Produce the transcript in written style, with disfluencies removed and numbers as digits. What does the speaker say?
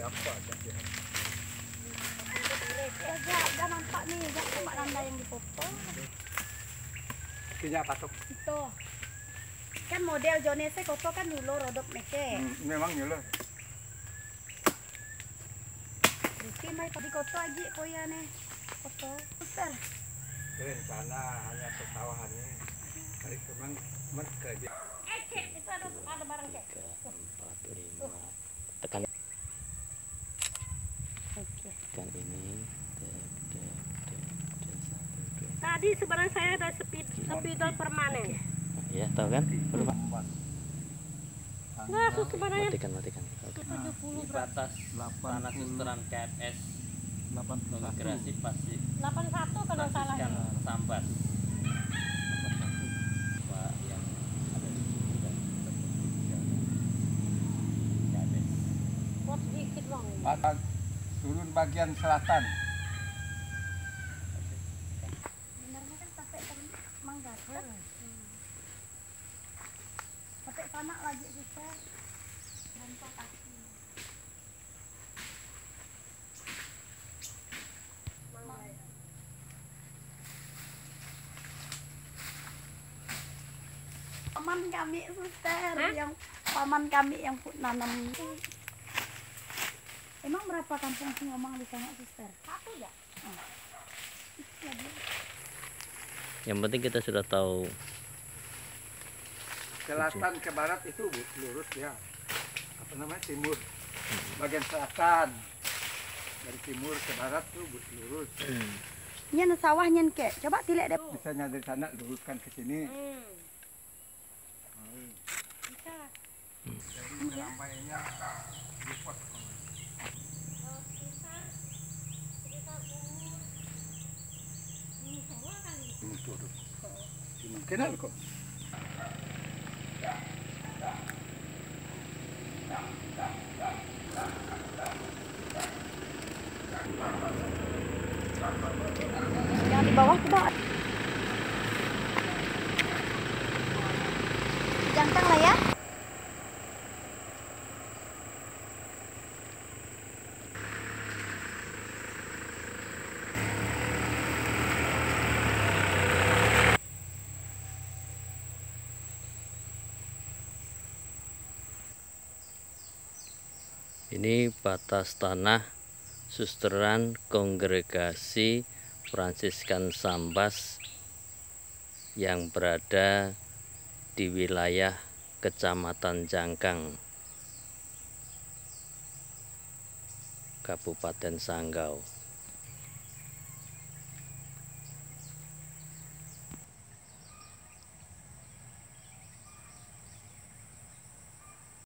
apa aja dia. Jangan nampak nih, jangan nampak nanda yang dipoto. Punya apa tuh? Itu kan model Jonese koto kan dulu rodok meke. Memang nyulo. Riki mai di koto aja koya nih. Koto. Besar. Rencana hanya persawahannya. Hari kemang kerja. Cek, itu ada barang cek. 3, 4, 5. Tekan. Oke. Tekan ini. Tadi sebenarnya saya ada spidol permanen. Ya, tahu kan? Berapa? Nah, sebenarnya Matikan. Oke. 70 batas tanah susteran KFS 81. migrasi pasti 81 kalau salah. Franciscan Sambas Pak yang ada di sini dan KFS. Buat sedikit bang. Turun bagian selatan. Benarnya kan sampai manggar. Sampai panak lagi susah. Tanpa kaki. Paman kami suster, paman kami yang nanam itu. Emang berapa kampung sih ngomong di sana suster? Satu ya? Yang penting kita sudah tahu Selatan ke barat itu lurus ya. Apa namanya? Timur. Bagian selatan. Dari timur ke barat tuh lurus. Ini ada sawahnya kek. Coba tilek deh. Misalnya dari sana luruskan ke sini. Bisa. Jadi lambainya luput. Kenal kok. Yang di bawah coba. Jangkang lah ya. ini batas tanah susteran Kongregasi Fransiskan Sambas yang berada di wilayah Kecamatan Jangkang, Kabupaten Sanggau.